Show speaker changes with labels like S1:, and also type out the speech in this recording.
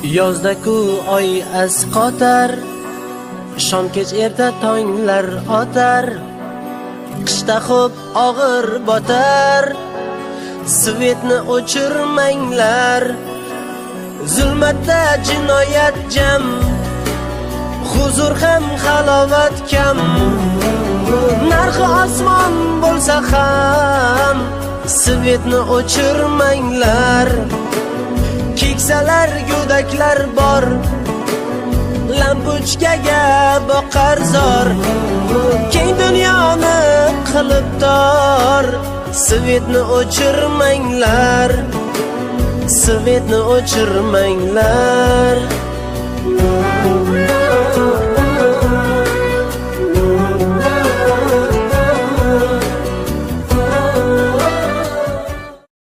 S1: Yozda-ku oy asqotar, shom kech erta tonglar otar, qishda xo'p og'ir botar, svetni o'chirmanglar. Zulmatda jinoyat jam, huzur ham halovat kam. Narxi osmon bo'lsa ham svetni o'chirmanglar. Keksalar, go'daklar bor, lampochkaga boqar zor. Keng dunyoni qilib tor, svetni o'chirmanglar, svetni o'chirmanglar.